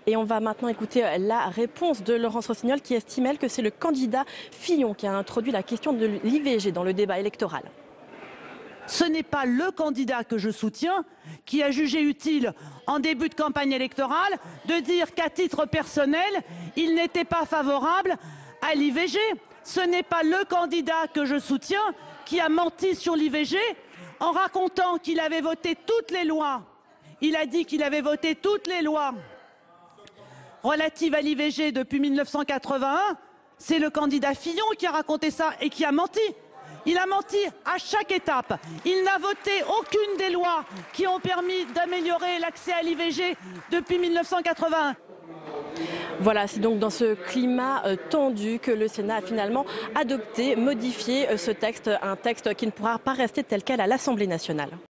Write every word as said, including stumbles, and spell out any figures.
Et on va maintenant écouter la réponse de Laurence Rossignol qui estime, elle, que c'est le candidat Fillon qui a introduit la question de l'I V G dans le débat électoral. Ce n'est pas le candidat que je soutiens qui a jugé utile, en début de campagne électorale, de dire qu'à titre personnel, il n'était pas favorable à l'I V G. Ce n'est pas le candidat que je soutiens qui a menti sur l'I V G en racontant qu'il avait voté toutes les lois. Il a dit qu'il avait voté toutes les lois relatives à l'I V G depuis mille neuf cent quatre-vingt-un. C'est le candidat Fillon qui a raconté ça et qui a menti. Il a menti à chaque étape. Il n'a voté aucune des lois qui ont permis d'améliorer l'accès à l'I V G depuis mille neuf cent quatre-vingt-un. Voilà, c'est donc dans ce climat euh, tendu que le Sénat a finalement adopté, modifié euh, ce texte, un texte qui ne pourra pas rester tel quel à l'Assemblée nationale.